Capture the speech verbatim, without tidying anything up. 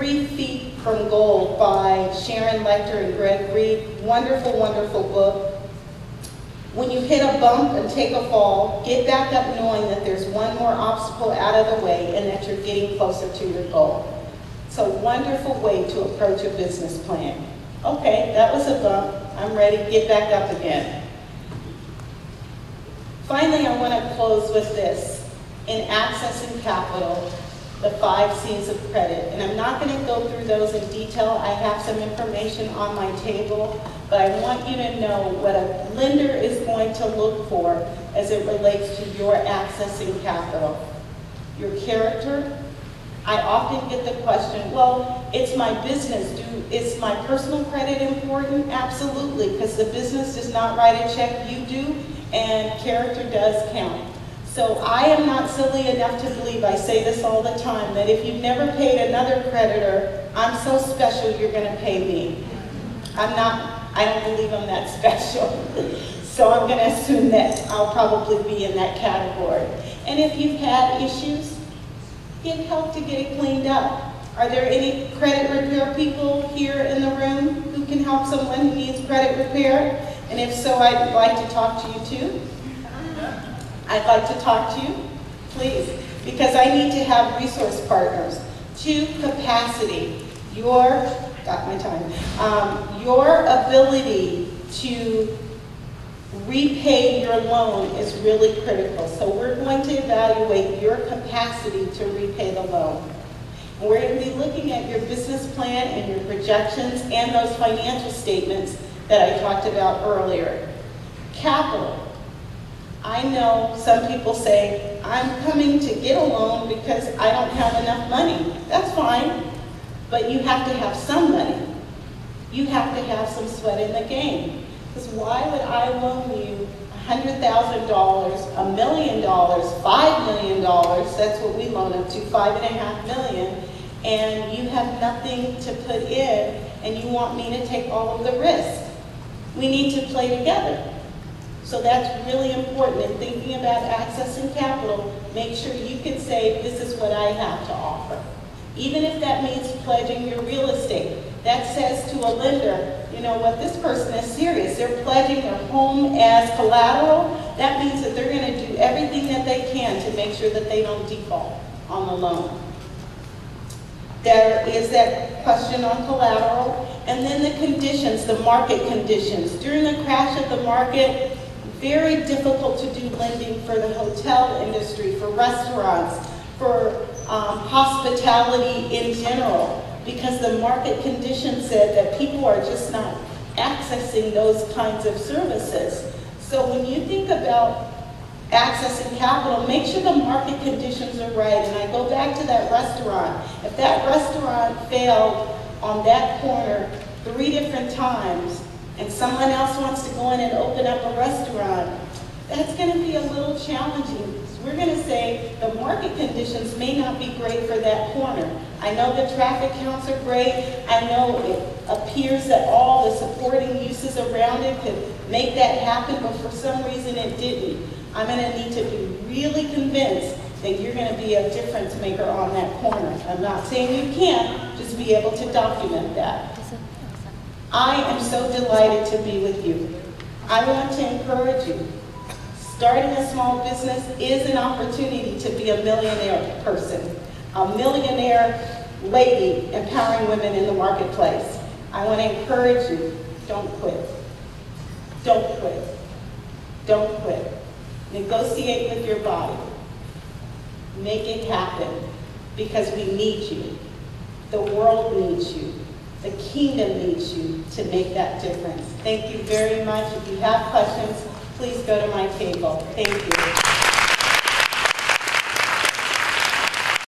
Three Feet from Gold by Sharon Lechter and Greg Reed. Wonderful, wonderful book. When you hit a bump and take a fall, get back up knowing that there's one more obstacle out of the way and that you're getting closer to your goal. It's a wonderful way to approach a business plan. Okay, that was a bump. I'm ready to get back up again. Finally, I want to close with this. In accessing capital, the five C's of credit. And I'm not going to go through those in detail. I have some information on my table, but I want you to know what a lender is going to look for as it relates to your accessing capital. Your character. I often get the question, well, it's my business. Do, is my personal credit important? Absolutely, because the business does not write a check, you do, and character does count. So I am not silly enough to believe, I say this all the time, that if you've never paid another creditor, I'm so special you're going to pay me. I'm not, I don't believe I'm that special. So I'm going to assume that I'll probably be in that category. And if you've had issues, get help to get it cleaned up. Are there any credit repair people here in the room who can help someone who needs credit repair? And if so, I'd like to talk to you too. I'd like to talk to you, please, because I need to have resource partners. Two, capacity. Your, got my time, um, your ability to repay your loan is really critical. So we're going to evaluate your capacity to repay the loan. And we're going to be looking at your business plan and your projections and those financial statements that I talked about earlier. Capital. I know some people say, I'm coming to get a loan because I don't have enough money. That's fine, but you have to have some money. You have to have some sweat in the game. Because why would I loan you one hundred thousand dollars, a million dollars, five million dollars, that's what we loan up to, five and a half million, and you have nothing to put in, and you want me to take all of the risk? We need to play together. So that's really important in thinking about accessing capital. Make sure you can say, this is what I have to offer. Even if that means pledging your real estate. That says to a lender, you know what, this person is serious. They're pledging their home as collateral. That means that they're going to do everything that they can to make sure that they don't default on the loan. There is that question on collateral. And then the conditions, the market conditions. During the crash of the market, very difficult to do lending for the hotel industry, for restaurants, for um, hospitality in general, because the market conditions said that people are just not accessing those kinds of services. So when you think about accessing capital, make sure the market conditions are right. And I go back to that restaurant. If that restaurant failed on that corner three different times, and someone else wants to go in and open up a restaurant, that's going to be a little challenging. We're going to say the market conditions may not be great for that corner. I know the traffic counts are great. I know it appears that all the supporting uses around it could make that happen, but for some reason it didn't. I'm going to need to be really convinced that you're going to be a difference maker on that corner. I'm not saying you can't, just be able to document that. I am so delighted to be with you. I want to encourage you. Starting a small business is an opportunity to be a millionaire person, a millionaire lady empowering women in the marketplace. I want to encourage you, don't quit. Don't quit. Don't quit. Negotiate with your body. Make it happen, because we need you. The world needs you. The kingdom needs you to make that difference. Thank you very much. If you have questions, please go to my table. Thank you.